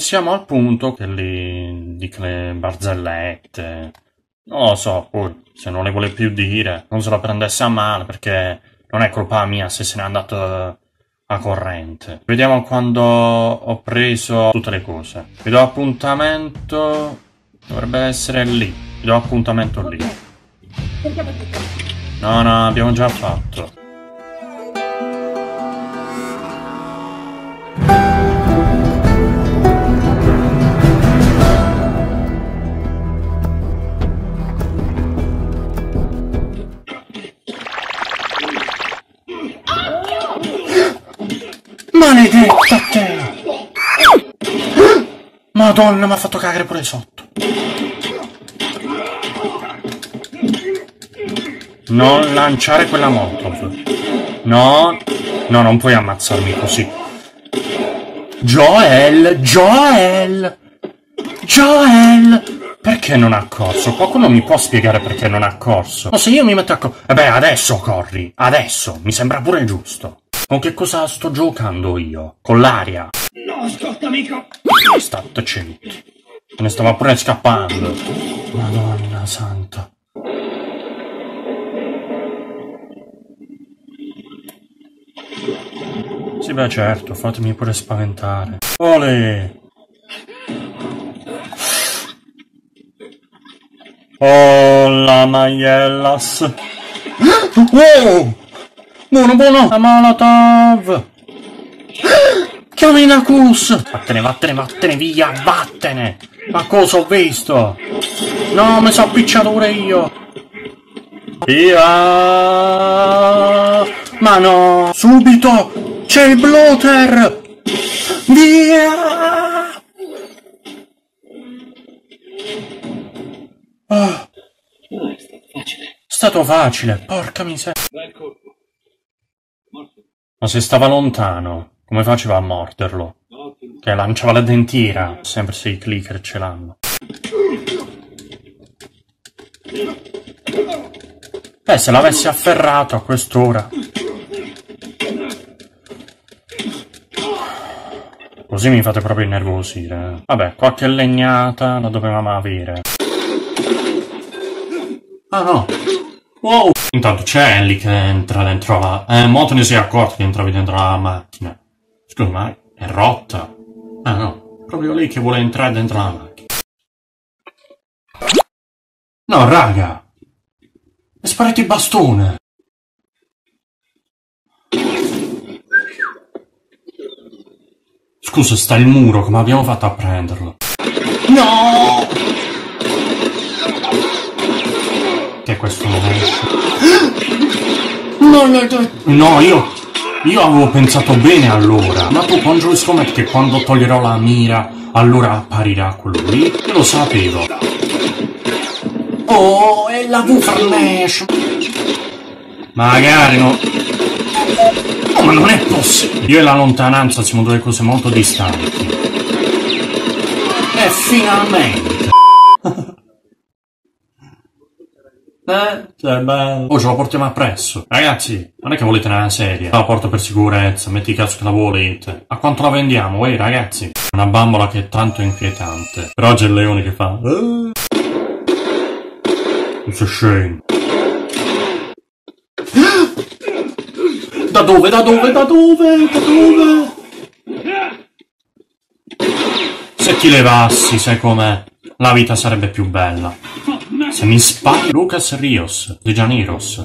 siamo al punto che li dica le barzellette. Non lo so, poi, se non le vuole più dire, non se la prendesse a male, perché non è colpa mia se se n'è andato a corrente. Vediamo quando ho preso tutte le cose. Vi do appuntamento... dovrebbe essere lì. Vi do appuntamento lì. No, abbiamo già fatto. Maledetta te! Madonna, mi ha fatto cagare pure sotto. Non lanciare quella moto. No, non puoi ammazzarmi così. Joel! Perché non ha corso? Qualcuno mi può spiegare perché non ha corso? O se io mi metto a correre... Beh, adesso corri! Adesso! Mi sembra pure giusto. Con che cosa sto giocando io? Con l'aria? No, ascolta, amico! State zitti. Me ne stava pure scappando. Madonna santa. Sì, beh, certo, fatemi pure spaventare. Ole! Oh, la maiellas! Wow! Buono! La Molotov! Chiami Nakus! Vattene, via, vattene! Ma cosa ho visto? No, mi sono appicciato pure io! Via! Ma no! Subito! C'è il bloater! Via! Oh. No, è stato facile. È stato facile, porca miseria. Bel colpo. Morto. Ma se stava lontano, come faceva a morderlo? Ottimo. Che lanciava la dentiera, sempre se i clicker ce l'hanno. Se l'avessi afferrato a quest'ora. Così mi fate proprio innervosire. Vabbè, qualche legnata la dovevamo avere. Ah no! Wow! Intanto c'è Ellie che entra dentro la... mo te ne sei accorto che entravi dentro la macchina. Scusa, ma è rotta? Ah no, proprio lei che vuole entrare dentro la macchina. No, raga! È sparito il bastone! Scusa, sta il muro, come abbiamo fatto a prenderlo? No! Che questo non esce? No, io avevo pensato bene allora. Ma tu con Jules Comet che quando toglierò la mira, allora apparirà quello lì? Io lo sapevo. Oh, è la Flash! Magari no. Oh, ma non è possibile. Io e la lontananza siamo due cose molto distanti. E finalmente. Cioè, bello. Oh, ce la portiamo appresso. Ragazzi, non è che volete una serie. La porto per sicurezza, metti caso che la volete. A quanto la vendiamo, ragazzi? Una bambola che è tanto inquietante. Però c'è il leone che fa... It's a shame. Da dove? Se ti levassi, sai com'è? La vita sarebbe più bella. Se mi spari Lucas Rios de Janeiros.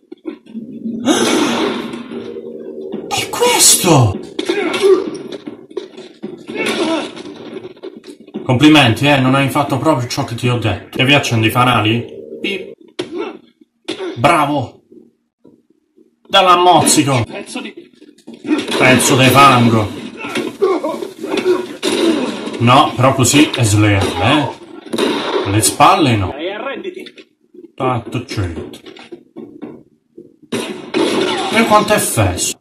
Che è questo? Complimenti, non hai fatto proprio ciò che ti ho detto. E vi accendi i fanali? Pip. Bravo! Dalla mozzico! Pezzo di fango! No, però così è sleale, Le spalle no. Tanto certo. E quanto è fesso.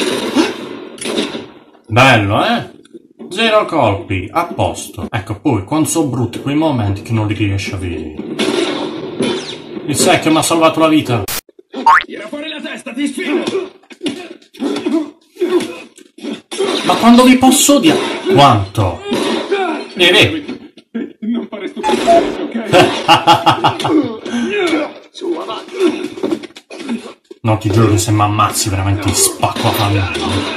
Bello, 0 colpi, a posto. Ecco, poi, quando sono brutti quei momenti che non li riesci a vedere. Il secchio mi ha salvato la vita. Tira fuori la testa, ti sfido! Ma quando vi posso dire? Quanto? Vieni. Non fare stupidità, ok? Su, avanti. No, ti giuro che se mi ammazzi veramente ti spacco la famiglia.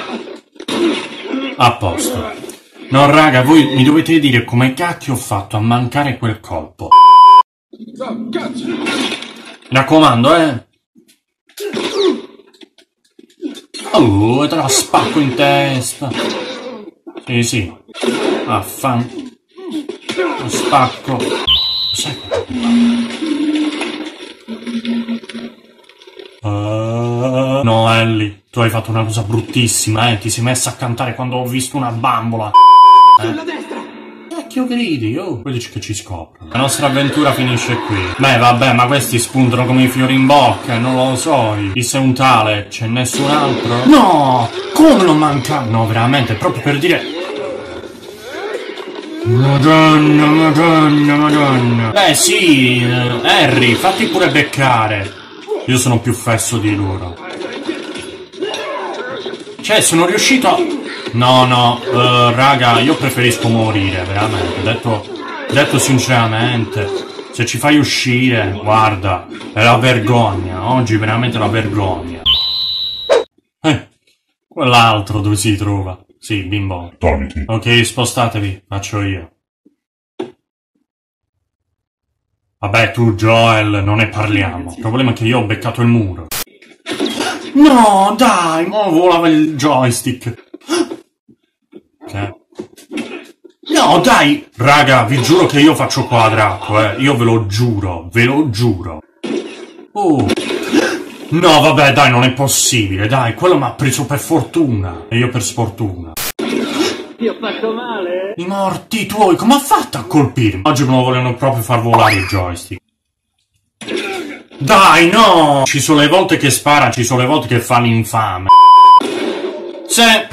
A posto. No, raga, voi mi dovete dire come cacchio ho fatto a mancare quel colpo. Oh, cazzo! Mi raccomando, Oh, te la spacco in testa. Sì, sì. Affan. Lo spacco. Sai no, Ellie, tu hai fatto una cosa bruttissima, ti sei messa a cantare quando ho visto una bambola. Sulla destra! Cacchio gridi, oh, poi dici che ci scoprono. La nostra avventura finisce qui. Beh, vabbè, ma questi spuntano come i fiori in bocca, non lo so. Chi sei un tale? C'è nessun altro? No! Come non manca? No, veramente, proprio per dire... Madonna, madonna, madonna. Beh, sì, Harry, fatti pure beccare. Io sono più fesso di loro. Cioè, sono riuscito a... No, raga, io preferisco morire, veramente. Detto sinceramente, se ci fai uscire, guarda, è la vergogna. Oggi veramente la vergogna. Quell'altro dove si trova? Sì, bimbo. Torniti. Ok, spostatevi, faccio io. Vabbè, tu, Joel, non ne parliamo. Il problema è che io ho beccato il muro. No, dai, mo volava il joystick. Ok. No, dai! Raga, vi giuro che io faccio quadrato, Io ve lo giuro, ve lo giuro. Oh. No, vabbè, dai, non è possibile, dai. Quello mi ha preso per fortuna. E io per sfortuna. Ti ho fatto male? I morti tuoi, come ha fatto a colpirmi? Oggi me lo vogliono proprio far volare il joystick. Dai, no! Ci sono le volte che spara, ci sono le volte che fa l'infame. Se...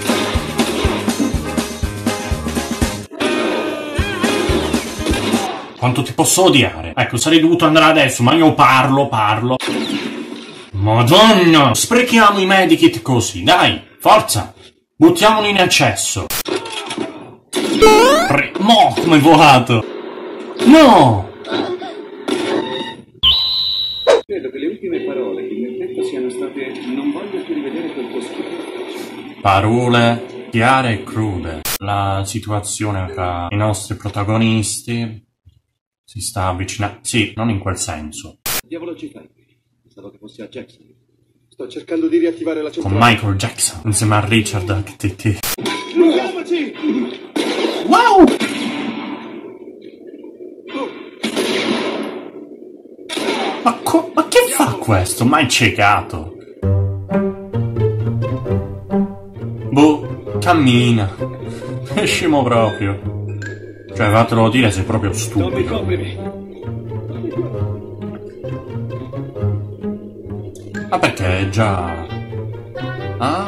Quanto ti posso odiare? Ecco, sarei dovuto andare adesso, ma io parlo. Madonna! Sprechiamo i medikit così, dai! Forza! Buttiamoli in eccesso! Mo, come è volato! No! Credo che le ultime parole che mi ha detto siano state: non voglio più rivedere quel tuo schifo. Parole chiare e crude. La situazione tra i nostri protagonisti si sta avvicinando. Sì, non in quel senso. Diavolo ci fai? Pensavo che fossi a Jackson. Sto cercando di riattivare la Con centrale. Michael Jackson, insieme a Richard HTT. Muovaci! Wow! Ma che fa questo? Mai ciecato? Boh, cammina. È scemo proprio. Cioè, fatelo dire, sei proprio Tommy, stupido. coprimi! Ma perché è già... Ah.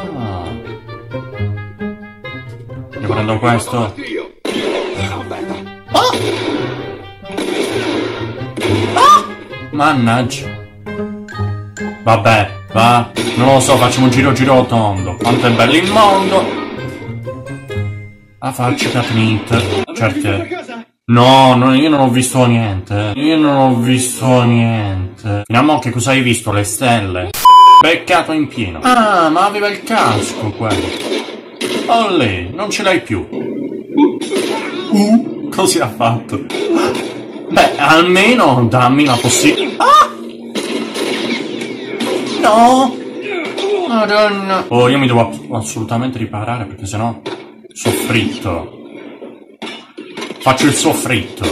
Io prendo questo. Io. Mannaggia. Vabbè, va. Non lo so, facciamo un giro tondo. Quanto è bello il mondo. A farci Catnit. Certo. No, io non ho visto niente. Io non ho visto niente. Fino che cosa hai visto? Le stelle? Peccato in pieno. Ah, ma aveva il casco quello. Olè, non ce l'hai più. Così ha fatto. Beh, almeno dammi la possibilità. Ah! No! Madonna. Oh, io mi devo assolutamente riparare perché sennò soffritto. Faccio il soffritto.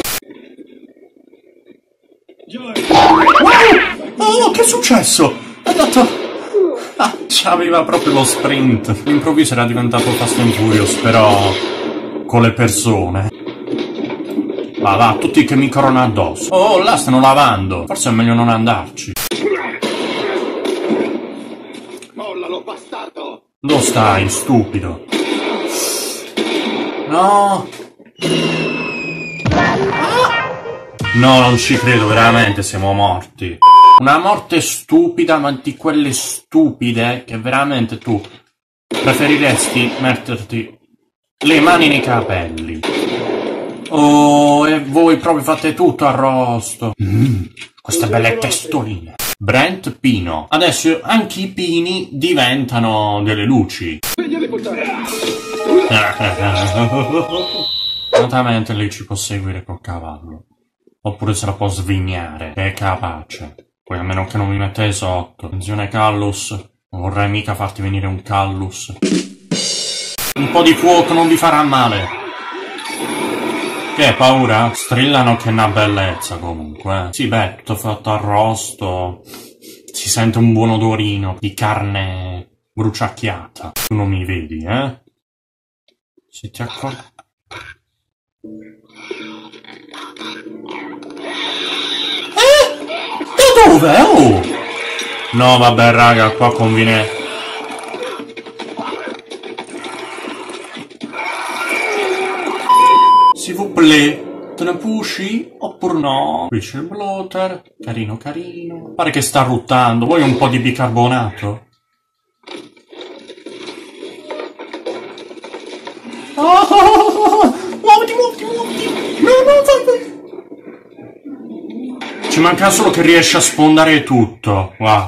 Oh, che è successo? È andato... Ah, c'aveva proprio lo sprint. All'improvviso era diventato Fast and Furious, però... con le persone. Va, tutti che mi corrono addosso. Oh, là stanno lavando. Forse è meglio non andarci. Mollalo, bastardo! Dove stai, stupido? No! No, non ci credo, veramente siamo morti. Una morte stupida, ma di quelle stupide che veramente tu preferiresti metterti le mani nei capelli. Oh, voi proprio fate tutto arrosto. Queste belle testoline. Brent Pino. Adesso anche i pini diventano delle luci. Esattamente lei ci può seguire col cavallo. Oppure se la può svignare, che è capace. Poi a meno che non mi mettete sotto. Attenzione Callus, non vorrei mica farti venire un Callus. Un po' di fuoco non vi farà male. Che paura? Strillano che è una bellezza comunque. Sì, beh, tutto fatto arrosto. Si sente un buon odorino di carne bruciacchiata. Tu non mi vedi, eh? Se ti accorgi... Da dove? Oh! No, vabbè, raga, qua conviene... S'il vous plaît, te ne pusci? Oppure no? Qui c'è il bloater, carino carino. Pare che sta ruttando, vuoi un po' di bicarbonato? Muoviti, muoviti, muoviti! No, vai! Ci manca solo che riesce a sfondare tutto. Va.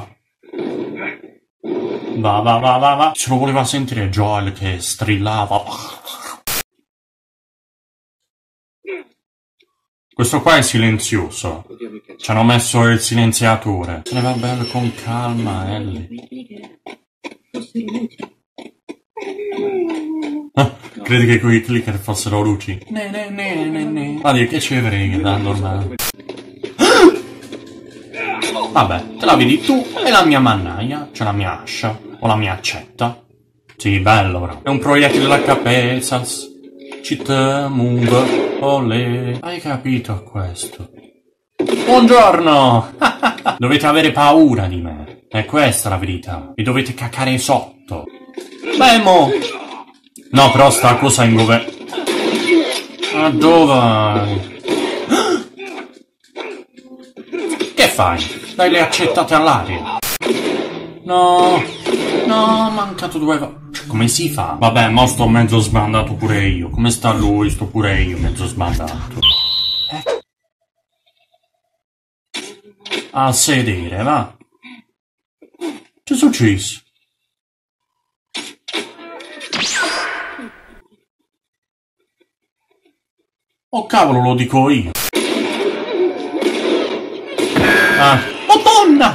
Va. Se lo voleva sentire Joel che strillava. Questo qua è silenzioso. Ci hanno messo il silenziatore. Se ne va bene con calma, Ellie. Credi che quei clicker fossero luci? Ne. Guarda che ci frega, da normale. Vabbè, te la vedi tu e la mia mannaia, cioè la mia ascia, o la mia accetta. Sì, bello, bro. È un proiettile da capezas. Move, olè. Hai capito questo? Buongiorno! Dovete avere paura di me. È questa la verità. E dovete cacare sotto. Bemo! No, però sta cosa in governo. Ma dove? Che fai? Dai le accettate all'aria. No, ho mancato due... Cioè, come si fa? Vabbè, mo sto mezzo sbandato pure io. Come sta lui? Sto pure io mezzo sbandato. A sedere, va. Che è successo? Oh cavolo, lo dico io. Ah, Madonna!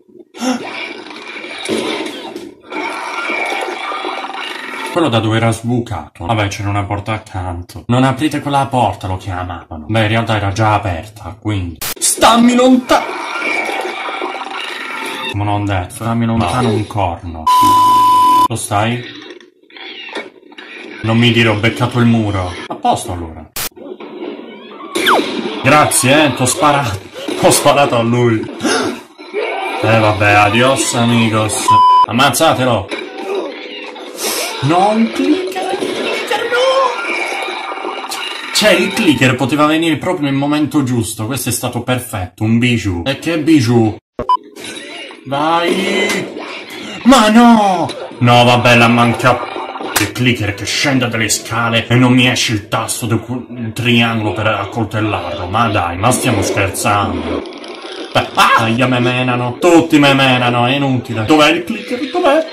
Quello da dove era sbucato. Vabbè, c'era una porta accanto. Non aprite quella porta, lo chiamavano. Beh, in realtà era già aperta, quindi... Stammi lontano! Come non detto, stammi lontano un corno. Lo stai? Non mi dire ho beccato il muro. A posto allora. Grazie, t'ho sparato. Ho sparato a lui. Vabbè, adios amigos. Ammazzatelo. No, un clicker no! Cioè, il clicker poteva venire proprio nel momento giusto. Questo è stato perfetto, un bijou. E che bijou? Vai! Ma no! No, vabbè, la manca... Il clicker che scende dalle scale e non mi esce il tasto del triangolo per accoltellarlo. Ma dai, ma stiamo scherzando. Beh, me menano. Tutti me menano, è inutile. Dov'è il clicker? Dov'è?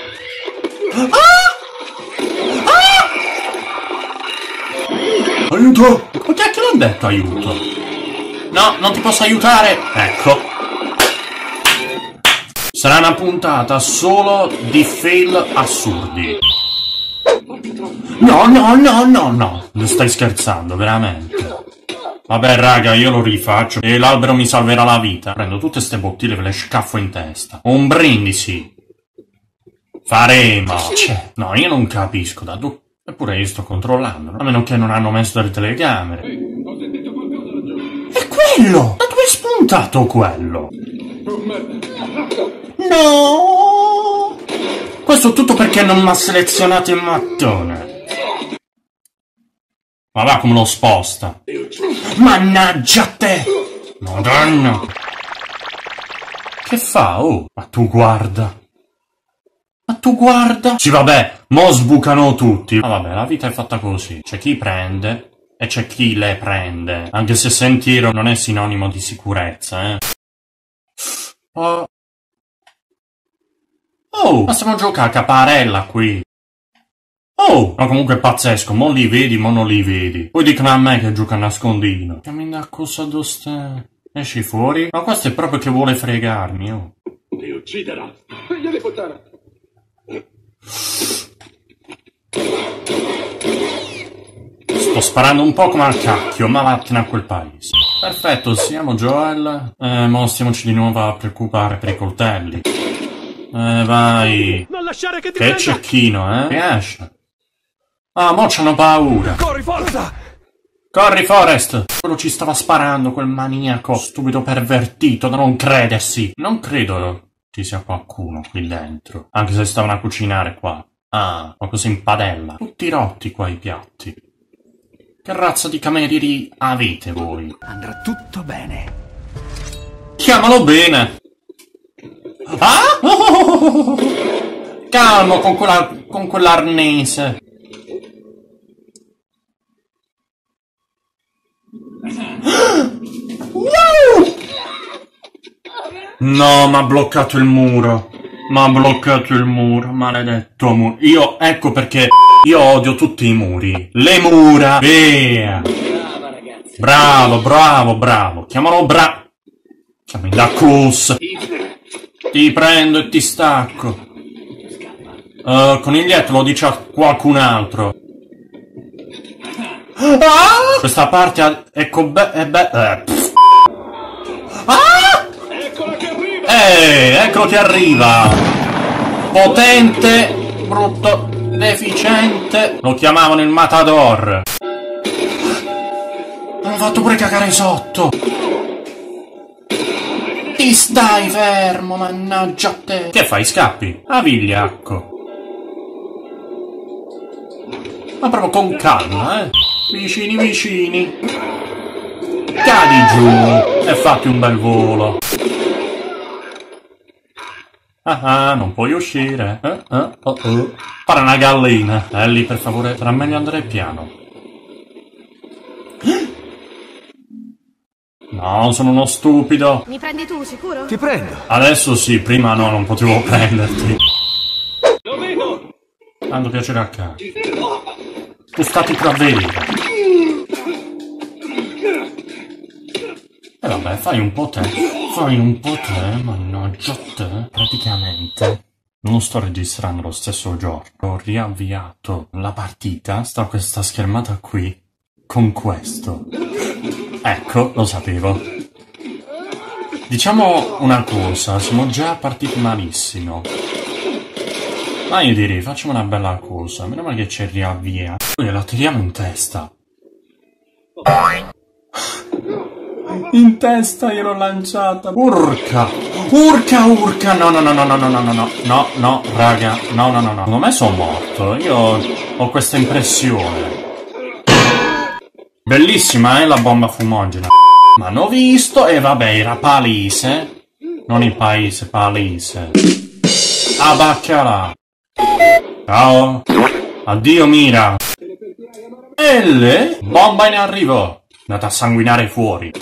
Aiuto! Ma chi è che l'ha detto aiuto? No, non ti posso aiutare! Ecco. Sarà una puntata solo di fail assurdi. No. Non stai scherzando, veramente. Vabbè, raga, io lo rifaccio e l'albero mi salverà la vita. Prendo tutte ste bottiglie e ve le scaffo in testa. Un brindisi. Faremo. Cioè, no, io non capisco da dove... Eppure io sto controllando, a meno che non hanno messo delle telecamere. È quello! Da dove è spuntato quello? No! Questo tutto perché non mi ha selezionato il mattone. Ma va come lo sposta. Mannaggia te! Madonna! Che fa? Oh! Ma tu guarda! Sì vabbè, mo sbucano tutti. Ma vabbè, la vita è fatta così. C'è chi prende E c'è chi le prende. Anche se sentiero non è sinonimo di sicurezza, Oh, ma stiamo giocando a caparella qui. Oh, ma comunque è pazzesco, mo li vedi, mo non li vedi. Poi dicono a me che gioca a nascondino. Cammina a cosa doste... Esci fuori? Ma questo è proprio che vuole fregarmi, oh. Ti ucciderà. Figlio di puttana. Sto sparando un po' come al cacchio, ma vattene a quel paese. Perfetto, siamo Joel. Mo stiamoci di nuovo a preoccupare per i coltelli. Vai. Non lasciare che ti Che prenda! cecchino, Riesce. Ah, mo c'hanno paura. Corri, forza! Corri, Forest! Quello ci stava sparando, quel maniaco stupido pervertito da non credersi. Non credo ci sia qualcuno qui dentro. Anche se stavano a cucinare qua. Ah, qualcosa in padella. Tutti rotti qua i piatti. Che razza di camerieri avete voi? Andrà tutto bene. Chiamalo bene! Ah! Oh! Calmo con quell'arnese. No, m'ha bloccato il muro. M'ha bloccato il muro, maledetto muro. Io, ecco perché io odio tutti i muri. Le mura, via. Bravo, bravo, bravo. Chiamalo Chiami da cus. Ti prendo e ti stacco. Coniglietto lo dice a qualcun altro. Ah! Questa parte ecco Ah! Eccolo che arriva! Potente, brutto, deficiente. Lo chiamavano il Matador. Hanno fatto pure cagare sotto. Ti stai fermo, mannaggia a te. Che fai, scappi? A vigliacco. Ma proprio con calma, Vicini, vicini. Cadi giù e fatti un bel volo. Ah, non puoi uscire. Pare una gallina. Ellie, per favore, sarà meglio andare piano. No, sono uno stupido. Mi prendi tu, sicuro? Ti prendo. Adesso sì, prima no, non potevo prenderti. Lo vedo. Tanto piacere a caso. Tu stati qua a vedere. E vabbè, fai un po' te. Fai un po' te, mannaggia te. Praticamente non sto registrando lo stesso giorno. Ho riavviato la partita, sta questa schermata qui, con questo. Ecco, lo sapevo. Diciamo una cosa, siamo già partiti malissimo. Ma io direi, facciamo una bella cosa, meno male che ci riavvia. Poi la tiriamo in testa. In testa gliel'ho lanciata. Urca! Urca, urca! No, raga. No. Secondo me sono morto. Io ho questa impressione. Bellissima, la bomba fumogena. Ma hanno visto e vabbè, era palese. Non il paese, palese. Ah, baccala. Ciao. Addio, Mira. Bomba in arrivo. Andate a sanguinare fuori.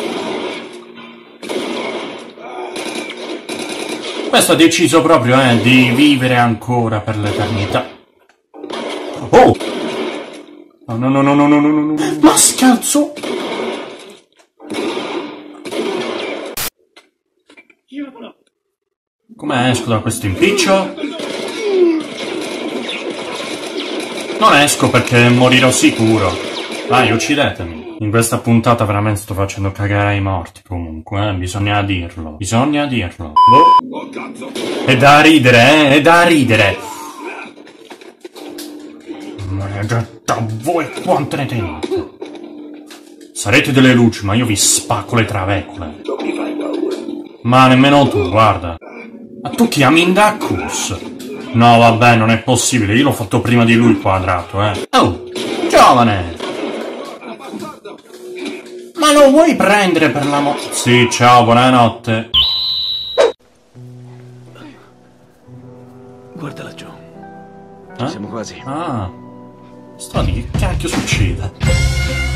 Questo ha deciso proprio, di vivere ancora per l'eternità. Oh! No. Ma scalzo! Come esco da questo impiccio? Non esco perché morirò sicuro. Vai, uccidetemi. In questa puntata veramente sto facendo cagare i morti comunque, bisogna dirlo. Bisogna dirlo. Boh. È da ridere, è da ridere. Maledetta voi, quante ne tenete? Sarete delle luci, ma io vi spacco le travecole. Ma nemmeno tu, guarda. Ma tu chiami Indacus? No, vabbè, non è possibile, io l'ho fatto prima di lui il quadrato, Oh, giovane! Ma lo vuoi prendere per l'amore? Sì, ciao, buonanotte. Guarda laggiù. Ci siamo quasi. Ah. Strano, che cacchio succede?